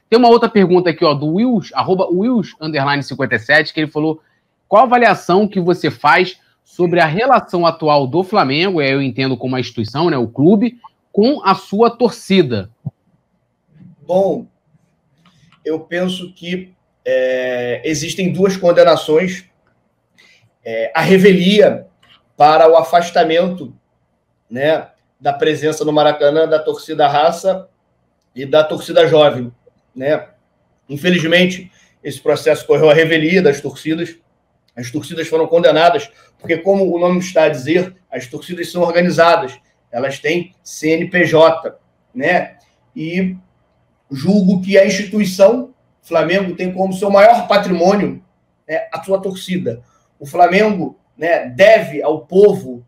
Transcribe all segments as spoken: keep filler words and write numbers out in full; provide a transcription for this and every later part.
Tem uma outra pergunta aqui, ó, do Wills, arroba Wills, underline cinquenta e sete, que ele falou, qual a avaliação que você faz sobre a relação atual do Flamengo, eu entendo como uma instituição, né, o clube, com a sua torcida? Bom, eu penso que é, existem duas condenações. É, a revelia para o afastamento, né, da presença no Maracanã da torcida raça e da torcida jovem, né? Infelizmente, esse processo correu à revelia das torcidas. As torcidas foram condenadas, porque, como o nome está a dizer, as torcidas são organizadas, elas têm C N P J, né? E julgo que a instituição Flamengo tem como seu maior patrimônio, né, a sua torcida. O Flamengo, né, deve ao povo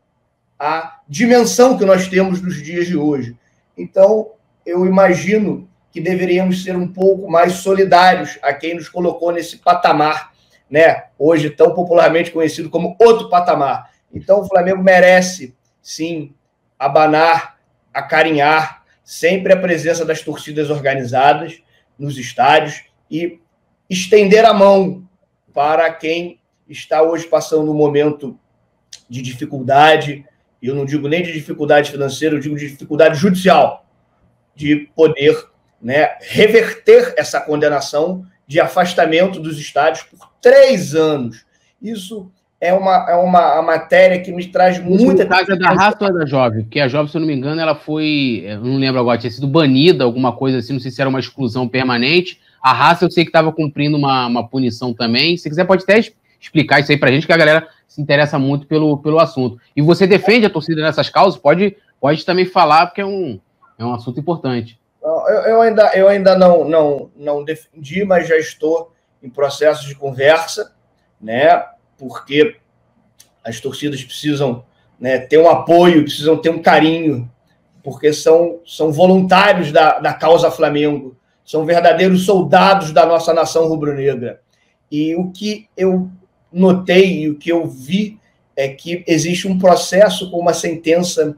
a dimensão que nós temos nos dias de hoje. Então, eu imagino que deveríamos ser um pouco mais solidários a quem nos colocou nesse patamar, né, hoje tão popularmente conhecido como outro patamar. Então, o Flamengo merece, sim, abanar, acarinhar sempre a presença das torcidas organizadas nos estádios e estender a mão para quem está hoje passando um momento de dificuldade, e eu não digo nem de dificuldade financeira, eu digo de dificuldade judicial, de poder, né, reverter essa condenação de afastamento dos estádios por três anos. Isso é uma, é uma, uma matéria que me traz muita... No caso é da raça ou é da Jovem? Porque a Jovem, se eu não me engano, ela foi, eu não lembro agora, tinha sido banida, alguma coisa assim, não sei se era uma exclusão permanente. A raça eu sei que estava cumprindo uma, uma punição também. Se quiser pode até explicar isso aí pra gente, que a galera se interessa muito pelo, pelo assunto. E você defende a torcida nessas causas? Pode, pode também falar, porque é um, é um assunto importante. Eu, eu ainda, eu ainda não, não, não defendi, mas já estou em processo de conversa, né? Porque as torcidas precisam, né, ter um apoio, precisam ter um carinho, porque são, são voluntários da, da causa Flamengo, são verdadeiros soldados da nossa nação rubro-negra. E o que eu notei e o que eu vi é que existe um processo com uma sentença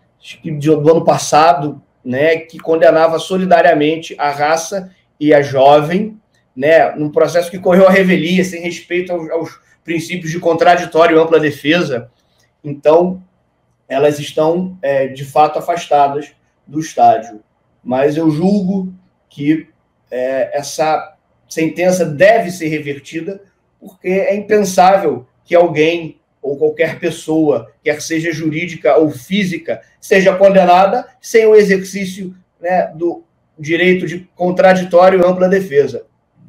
do ano passado, né, que condenava solidariamente a raça e a jovem, né, num processo que correu à revelia, sem respeito aos, aos princípios de contraditório e ampla defesa. Então, elas estão, é, de fato, afastadas do estádio. Mas eu julgo que é, essa sentença deve ser revertida, porque é impensável que alguém ou qualquer pessoa, quer seja jurídica ou física, seja condenada sem o exercício, né, do direito de contraditório e ampla defesa.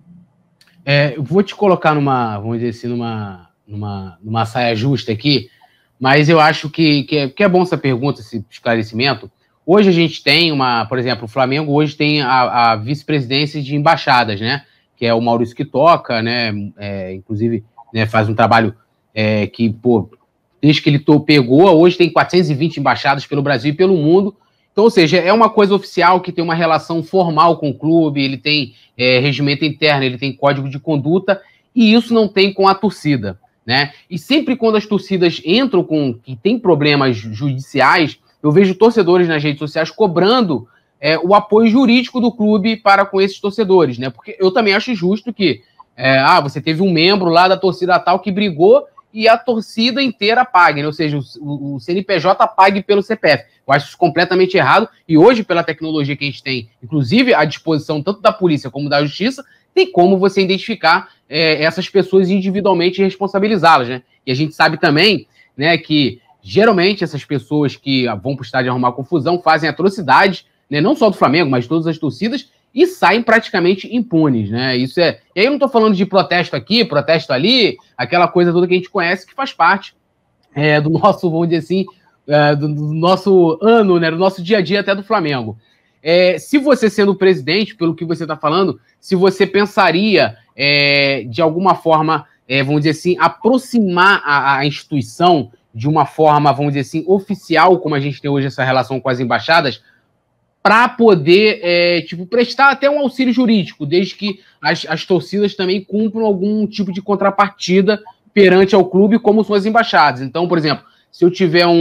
É, eu vou te colocar numa, vamos dizer assim, numa, numa, numa saia justa aqui, mas eu acho que, que, é, que é bom essa pergunta, esse esclarecimento. Hoje a gente tem uma, por exemplo, o Flamengo hoje tem a, a vice-presidência de embaixadas, né, que é o Maurício que toca, né, é, inclusive, né, faz um trabalho É, que, pô, desde que ele pegou, hoje tem quatrocentas e vinte embaixadas pelo Brasil e pelo mundo. Então, ou seja, é uma coisa oficial que tem uma relação formal com o clube, ele tem é, regimento interno, ele tem código de conduta, e isso não tem com a torcida, né? E sempre quando as torcidas entram com que tem problemas judiciais, eu vejo torcedores nas redes sociais cobrando é, o apoio jurídico do clube para com esses torcedores, né? Porque eu também acho justo que é, ah, você teve um membro lá da torcida tal que brigou e a torcida inteira pague, né? Ou seja, o, o C N P J pague pelo C P F. Eu acho isso completamente errado, e hoje, pela tecnologia que a gente tem, inclusive à disposição tanto da polícia como da justiça, tem como você identificar é, essas pessoas individualmente e responsabilizá-las, né? E a gente sabe também, né, que geralmente essas pessoas que vão para o estádio arrumar confusão fazem atrocidades, né, não só do Flamengo, mas de todas as torcidas, e saem praticamente impunes, né? Isso é... E aí eu não estou falando de protesto aqui, protesto ali, aquela coisa toda que a gente conhece, que faz parte é, do nosso, vamos dizer assim, é, do, do nosso ano, né? Do nosso dia a dia até do Flamengo. É, se você sendo presidente, pelo que você está falando, se você pensaria é, de alguma forma, é, vamos dizer assim, aproximar a, a instituição de uma forma, vamos dizer assim, oficial, como a gente tem hoje essa relação com as embaixadas, para poder, é, tipo, prestar até um auxílio jurídico, desde que as, as torcidas também cumpram algum tipo de contrapartida perante ao clube, como são as embaixadas. Então, por exemplo, se eu tiver um,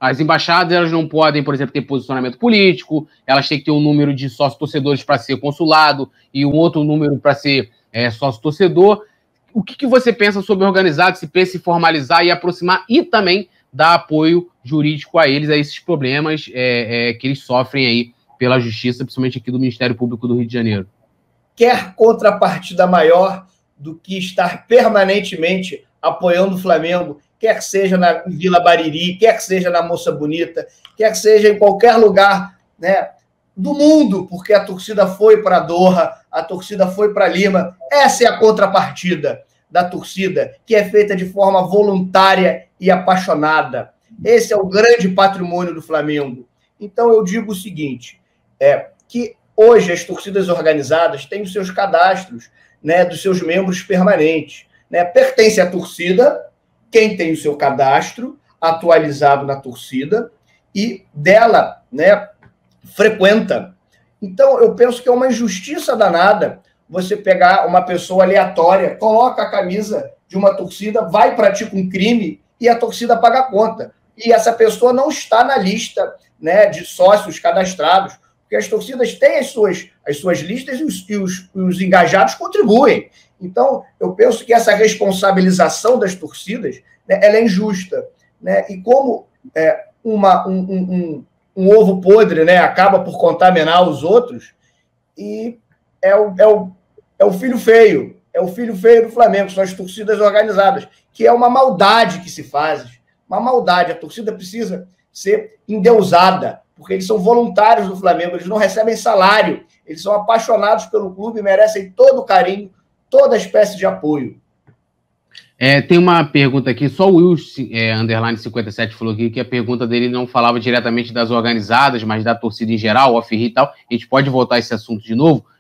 as embaixadas elas não podem, por exemplo, ter posicionamento político, elas têm que ter um número de sócio-torcedores para ser consulado e um outro número para ser é, sócio-torcedor. O que, que você pensa sobre organizar, se pensa em formalizar e aproximar e também dar apoio jurídico a eles, a esses problemas é, é, que eles sofrem aí pela justiça, principalmente aqui do Ministério Público do Rio de Janeiro? Quer contrapartida maior do que estar permanentemente apoiando o Flamengo, quer seja na Vila Bariri, quer seja na Moça Bonita, quer seja em qualquer lugar, né, do mundo, porque a torcida foi para Doha, a torcida foi para Lima. Essa é a contrapartida da torcida, que é feita de forma voluntária e apaixonada. Esse é o grande patrimônio do Flamengo. Então eu digo o seguinte, é, que hoje as torcidas organizadas têm os seus cadastros, né, dos seus membros permanentes. Né? Pertence à torcida quem tem o seu cadastro atualizado na torcida e dela, né, frequenta. Então, eu penso que é uma injustiça danada você pegar uma pessoa aleatória, coloca a camisa de uma torcida, vai pratica um crime e a torcida paga a conta. E essa pessoa não está na lista, né, de sócios cadastrados, porque as torcidas têm as suas, as suas listas e os, e os, os engajados contribuem. Então, eu penso que essa responsabilização das torcidas, né, ela é injusta. Né? E como é, uma, um, um, um ovo podre, né, acaba por contaminar os outros, e é o, é, o, é o filho feio, é o filho feio do Flamengo, são as torcidas organizadas, que é uma maldade que se faz, uma maldade. A torcida precisa ser endeusada, porque eles são voluntários do Flamengo, eles não recebem salário, eles são apaixonados pelo clube e merecem todo o carinho, toda espécie de apoio. É, tem uma pergunta aqui, só o Will, é, underline cinquenta e sete, falou aqui que a pergunta dele não falava diretamente das organizadas, mas da torcida em geral, off-ri e tal. A gente pode voltar a esse assunto de novo,